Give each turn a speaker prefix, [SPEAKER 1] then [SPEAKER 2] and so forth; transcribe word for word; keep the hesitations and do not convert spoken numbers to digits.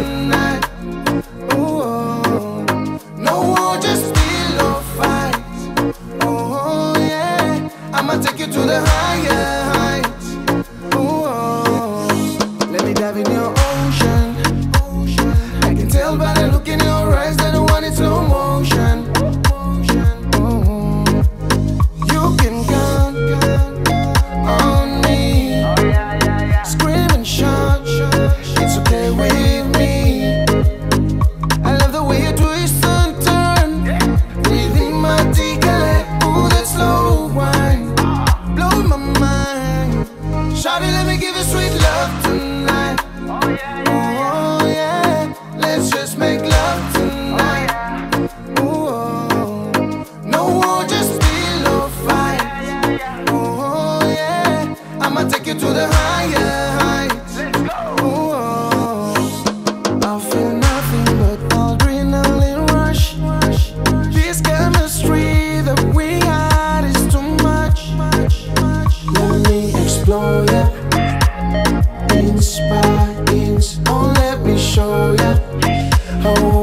[SPEAKER 1] tonight. Ooh, oh. No war, just pillow fights. Oh yeah, I'ma take you to the higher heights. Ooh, oh. Let me dive in your ocean. I can tell by the look in your eyes that the one in slow motion. You can count on me. Scream and shout, it's okay with me. I love the way you twist and turn. Rhythmically, ooh, that slow whine blow my mind. Shawty, let me give you sweet love tonight. Oh yeah, let's just make love tonight. Ooh, oh. No war, just pillow fight. Oh yeah, I'ma take you to the higher heights. Ooh, oh. I feel nothing but adrenaline rush. This chemistry that we had is too much. Let me explore ya, inspire, ins. Oh, let me show ya how